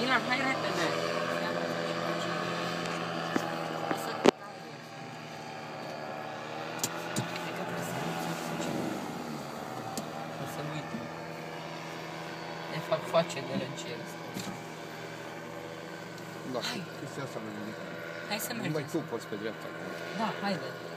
Milan, hai repede! Să uită. Ne fac face de regie asta. Da, chestia asta nu e nimic. Hai să mergem. Numai tu poți pe dreapta. Da, haide.